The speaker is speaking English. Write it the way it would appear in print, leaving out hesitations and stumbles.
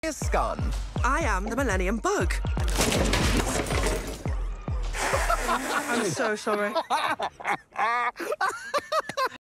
is Scone. I am the Millennium Bug. I'm so sorry.